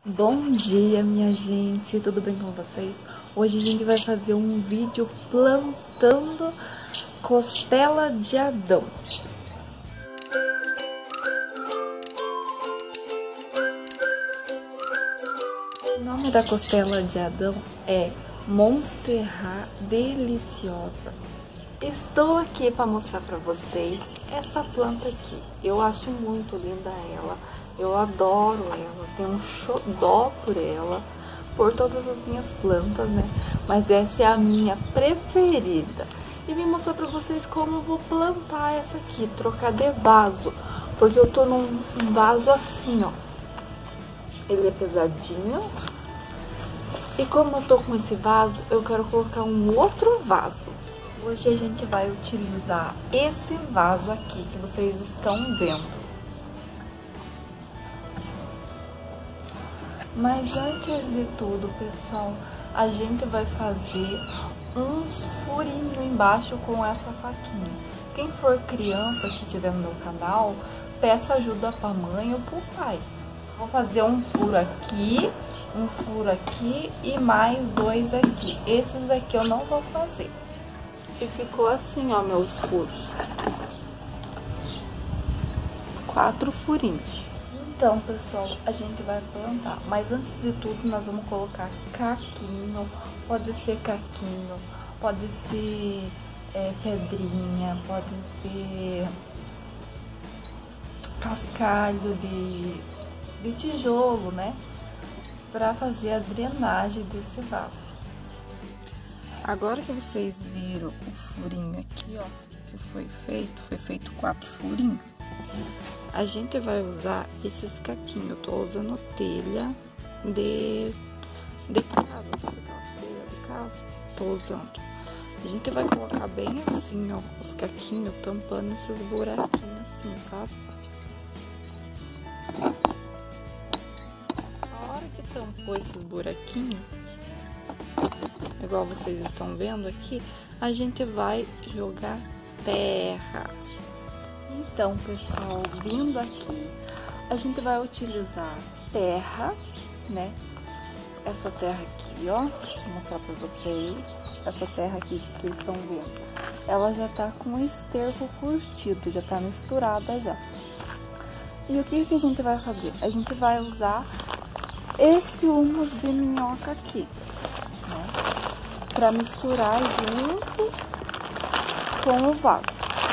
Bom dia, minha gente, tudo bem com vocês? Hoje a gente vai fazer um vídeo plantando costela de Adão. O nome da costela de Adão é Monstera Deliciosa. Estou aqui para mostrar para vocês essa planta aqui. Eu acho muito linda ela. Eu adoro ela, tenho um xodó por ela, por todas as minhas plantas, né? Mas essa é a minha preferida. E vim mostrar pra vocês como eu vou plantar essa aqui, trocar de vaso. Porque eu tô num vaso assim, ó. Ele é pesadinho. E como eu tô com esse vaso, eu quero colocar um outro vaso. Hoje a gente vai utilizar esse vaso aqui que vocês estão vendo. Mas antes de tudo, pessoal, a gente vai fazer uns furinhos embaixo com essa faquinha. Quem for criança que tiver no meu canal, peça ajuda pra mãe ou pro pai. Vou fazer um furo aqui e mais dois aqui. Esses aqui eu não vou fazer. E ficou assim, ó, meus furos. 4 furinhos. Então, pessoal, a gente vai plantar, mas antes de tudo nós vamos colocar caquinho, pode ser caquinho, pode ser pedrinha, pode ser cascalho de tijolo, né? Pra fazer a drenagem desse vaso. Agora que vocês viram o furinho aqui, ó, que foi feito 4 furinhos. A gente vai usar esses caquinhos. Eu tô usando telha de casa, sabe aquela telha de casa? Tô usando. A gente vai colocar bem assim, ó, os caquinhos tampando esses buraquinhos assim, sabe? A hora que tampou esses buraquinhos, igual vocês estão vendo aqui, a gente vai jogar terra. Então, pessoal, vindo aqui, a gente vai utilizar terra, né? Essa terra aqui, ó, deixa eu mostrar pra vocês. Essa terra aqui que vocês estão vendo, ela já tá com o esterco curtido, já tá misturada já. E o que que a gente vai fazer? A gente vai usar esse humus de minhoca aqui, né? Pra misturar junto com o vaso.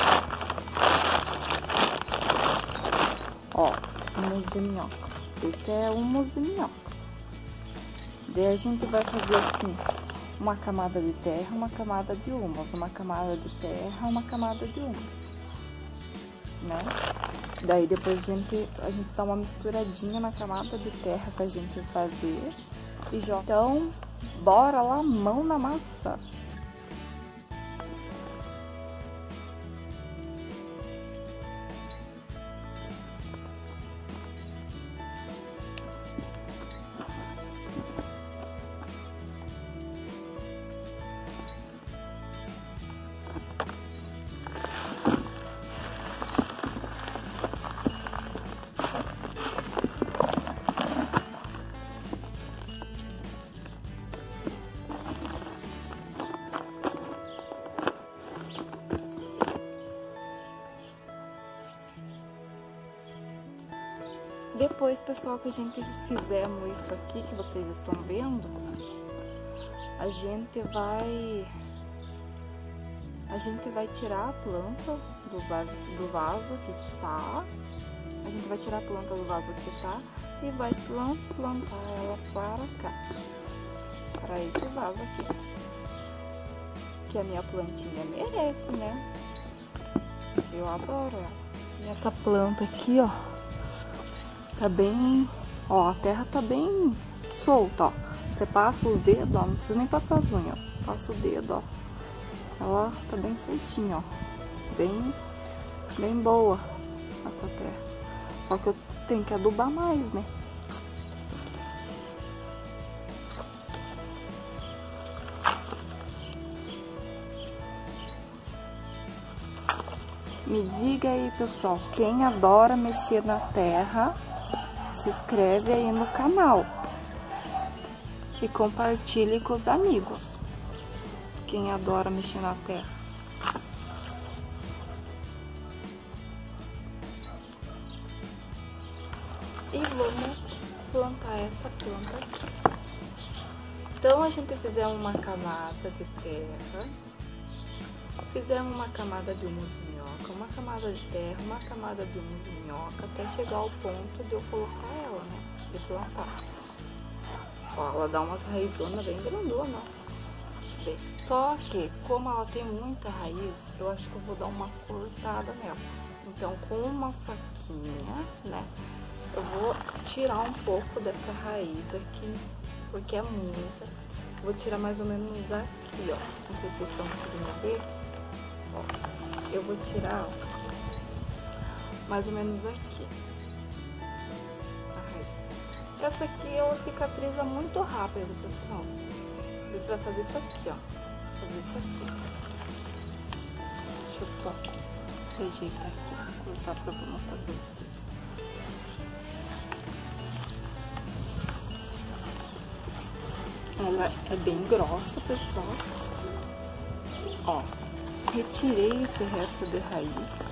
Ó, humus de minhoca. Esse é humus de minhoca. Daí a gente vai fazer assim, uma camada de terra, uma camada de humus, uma camada de terra, uma camada de humus, né? Daí depois a gente dá uma misturadinha na camada de terra pra gente fazer e joga. Então, bora lá, mão na massa. Depois, pessoal, que a gente fizermos isso aqui, que vocês estão vendo, a gente vai tirar a planta do vaso que tá. A gente vai tirar a planta do vaso que tá e vai transplantar ela para cá, para esse vaso aqui. Que a minha plantinha merece, né? Eu adoro ela. E essa planta aqui, ó, tá bem, ó, a terra tá bem solta, ó. Você passa os dedos, ó, não precisa nem passar as unhas, ó. Passa o dedo, ó. Ela tá bem soltinha, ó. Bem boa essa terra. Só que eu tenho que adubar mais, né? Me diga aí, pessoal, quem adora mexer na terra se inscreve aí no canal e compartilhe com os amigos. Quem adora mexer na terra. E vamos plantar essa planta aqui. Então a gente fizemos uma camada de terra, fizemos uma camada de humus de minhoca, uma camada de terra, uma camada de humus de minhoca, até chegar ao ponto de eu colocar ela, né? De plantar. Ó, ela dá umas raizonas bem grandonas. Só que, como ela tem muita raiz, eu acho que eu vou dar uma cortada nela. Então, com uma faquinha, né? Eu vou tirar um pouco dessa raiz aqui, porque é muita. Vou tirar mais ou menos aqui, ó. Não sei se vocês estão conseguindo ver. Ó, eu vou tirar, ó, mais ou menos aqui. A raiz. Essa aqui ela cicatriza muito rápido, pessoal. Você vai fazer isso aqui, ó. Fazer isso aqui. Deixa eu só ajeitar aqui, cortar pra eu mostrar pra vocês. Ela é bem grossa, pessoal. Ó, retirei esse resto de raiz.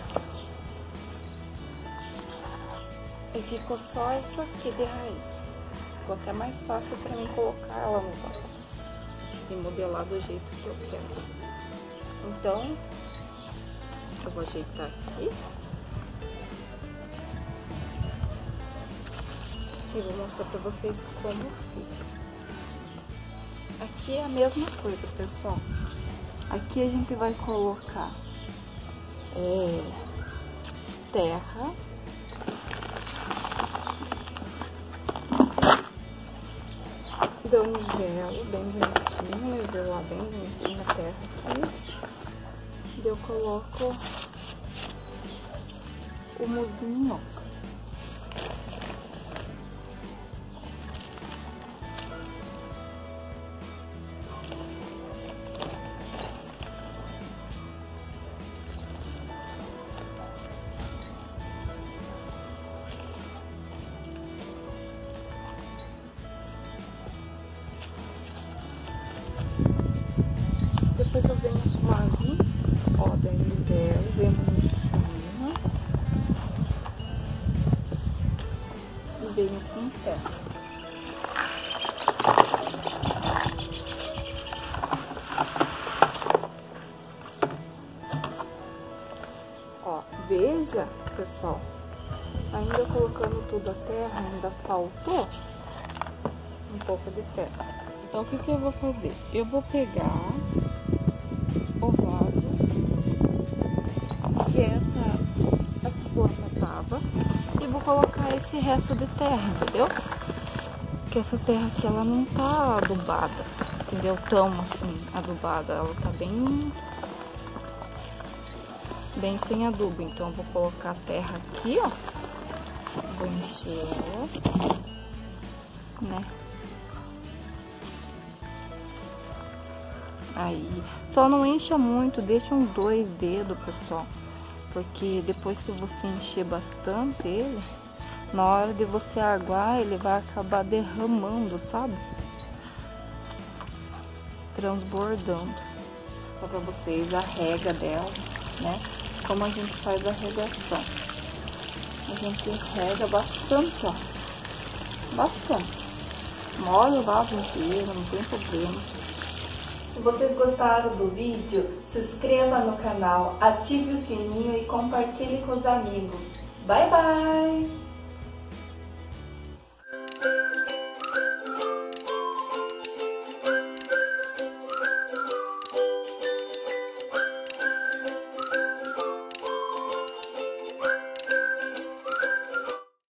E ficou só isso aqui de raiz. Ficou até mais fácil pra mim colocar ela no vaso e modelar do jeito que eu quero. Então, eu vou ajeitar aqui. E vou mostrar pra vocês como fica. Aqui é a mesma coisa, pessoal. Aqui a gente vai colocar terra. Deu um nivelo bem bonitinho, nivelar bem bonitinho a terra aqui. Eu coloco o humus de minhoca. Depois eu venho com água, ó, daí nivelo, bem bonitinho. E venho com terra. Ó, veja, pessoal, ainda colocando tudo a terra, ainda faltou um pouco de terra. Então, o que eu vou fazer? Eu vou pegar o vaso que essa planta tava e vou colocar esse resto de terra, entendeu? Porque essa terra aqui, ela não tá adubada, entendeu? Tão assim, adubada, ela tá bem sem adubo. Então, eu vou colocar a terra aqui, ó. Vou encher ela, né? Aí, só não encha muito, deixa uns 2 dedos, pessoal. Porque depois que você encher bastante ele, na hora de você aguar, ele vai acabar derramando, sabe? Transbordando. Só pra vocês a rega dela, né? Como a gente faz a regação. A gente rega bastante, ó. Bastante. Molha o vaso inteiro, não tem problema. Se vocês gostaram do vídeo, se inscreva no canal, ative o sininho e compartilhe com os amigos. Bye, bye!